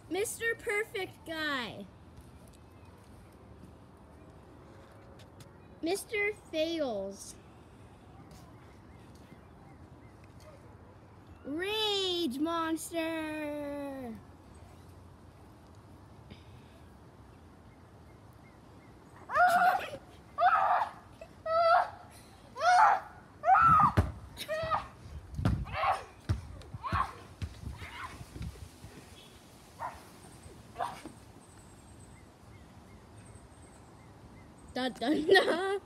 Mr. Perfect Guy. Mr. Fails. Rage Monster. Dun dun dun.